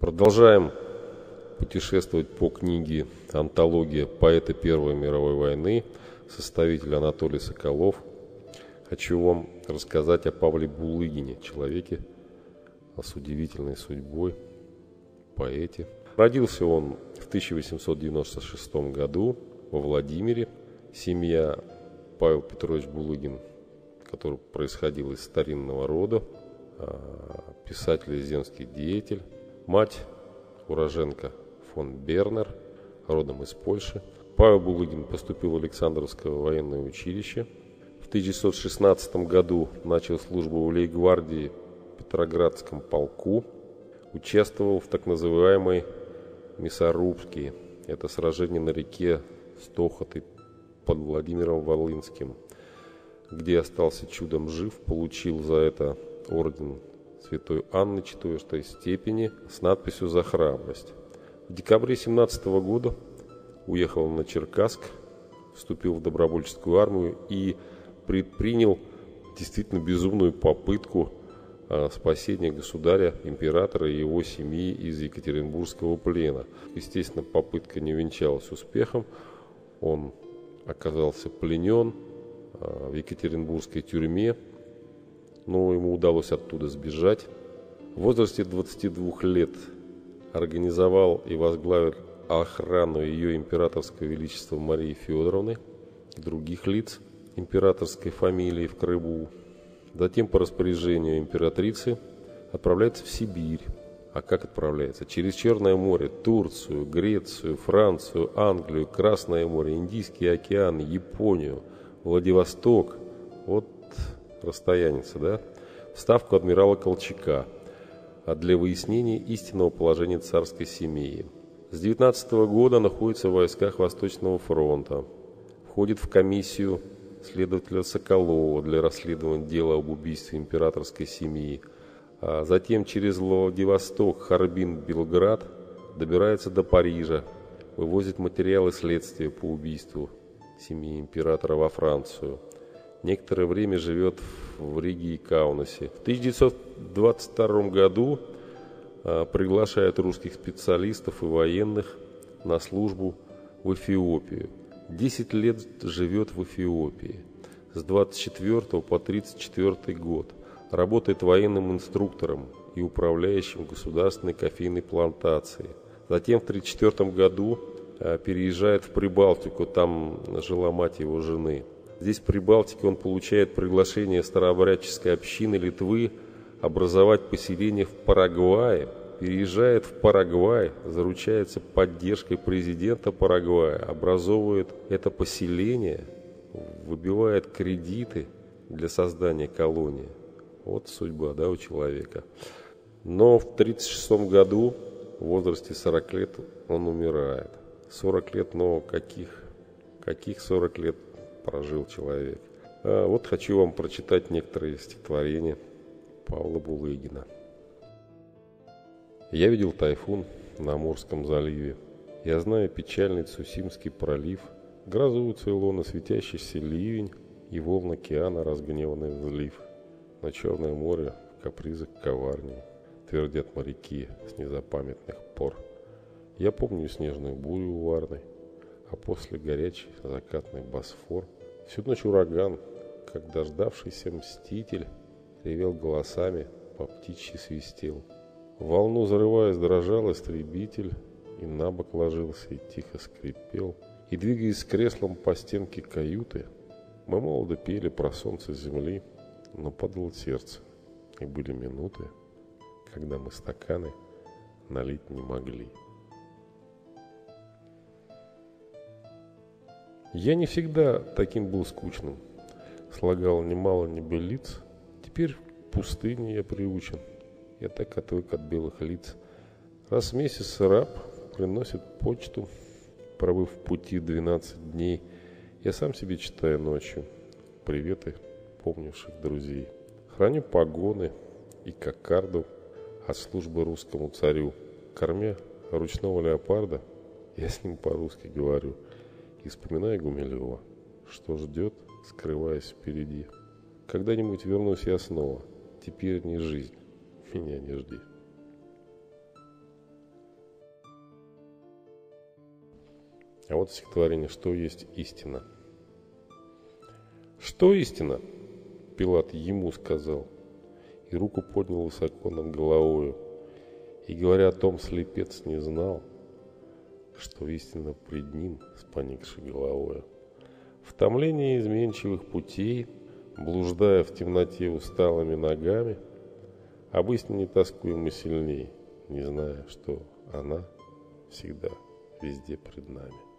Продолжаем путешествовать по книге «Антология. Поэты Первой мировой войны», составитель Анатолий Соколов. Хочу вам рассказать о Павле Булыгине, человеке с удивительной судьбой, поэте. Родился он в 1896 году во Владимире. Семья Павел Петрович Булыгин, который происходил из старинного рода, писатель и земский деятель. Мать уроженка фон Бернер, родом из Польши. Павел Булыгин поступил в Александровское военное училище. В 1916 году начал службу в лейб-гвардии в Петроградском полку. Участвовал в так называемой Мясорубке. Это сражение на реке Стохоты под Владимиром Волынским, где остался чудом жив, получил за это орден Святой Анны 4 степени с надписью «За храбрость». В декабре 1917 года уехал на Черкасск, вступил в добровольческую армию и предпринял действительно безумную попытку спасения государя, императора и его семьи из Екатеринбургского плена. Естественно, попытка не венчалась успехом. Он оказался пленен в Екатеринбургской тюрьме, но ему удалось оттуда сбежать. В возрасте 22 лет организовал и возглавил охрану ее императорского величества Марии Федоровны и других лиц императорской фамилии в Крыму. Затем по распоряжению императрицы отправляется в Сибирь. А как отправляется? Через Черное море, Турцию, Грецию, Францию, Англию, Красное море, Индийский океан, Японию, Владивосток. Вот расстояница, да? В ставку адмирала Колчака для выяснения истинного положения царской семьи. С 19 года находится в войсках Восточного фронта. Входит в комиссию следователя Соколова для расследования дела об убийстве императорской семьи. Затем через Владивосток, Харбин, Белград добирается до Парижа, вывозит материалы следствия по убийству семьи императора во Францию. Некоторое время живет в Риге и Каунасе. В 1922 году приглашает русских специалистов и военных на службу в Эфиопию. 10 лет живет в Эфиопии. С 24 по 34 год. Работает военным инструктором и управляющим государственной кофейной плантацией. Затем в 1934 году переезжает в Прибалтику, там жила мать его жены. Здесь, в Прибалтике, он получает приглашение старообрядческой общины Литвы образовать поселение в Парагвае. Переезжает в Парагвай, заручается поддержкой президента Парагвая, образовывает это поселение, выбивает кредиты для создания колонии. Вот судьба, да, у человека. Но в 1936 году, в возрасте 40 лет, он умирает. 40 лет, но каких 40 лет прожил человек. Вот хочу вам прочитать некоторые стихотворения Павла Булыгина. Я видел тайфун на Амурском заливе. Я знаю печальный Цусимский пролив, грозу Цейлона, светящийся ливень и волн океана, разгневанный взлив. На Черное море в капризах коварней твердят моряки с незапамятных пор. Я помню снежную бурю у Варны, а после горячий закатный Босфор. Всю ночь ураган, как дождавшийся мститель, ревел голосами, по птичьи свистел. Волну зарываясь, дрожал истребитель, и на бок ложился и тихо скрипел. И, двигаясь с креслом по стенке каюты, мы молодо пели про солнце земли, но падало сердце, и были минуты, когда мы стаканы налить не могли. Я не всегда таким был скучным, слагал немало небылиц. Теперь в пустыне я приучен, я так отвык от белых лиц. Раз в месяц раб приносит почту, пробыв в пути 12 дней. Я сам себе читаю ночью приветы помнивших друзей. Храню погоны и кокарду от службы русскому царю. Кормя ручного леопарда, я с ним по-русски говорю. И вспоминаю Гумилева, что ждет, скрываясь впереди. Когда-нибудь вернусь я снова, теперь не жизнь, меня не жди. А вот стихотворение «Что есть истина». «Что истина?» — Пилат ему сказал, и руку поднял высоко над головою. И, говоря о том, слепец не знал, что истина пред ним с поникшей головою. В томлении изменчивых путей, блуждая в темноте усталыми ногами, об истине тоскуем мы сильней, не зная, что она всегда везде пред нами.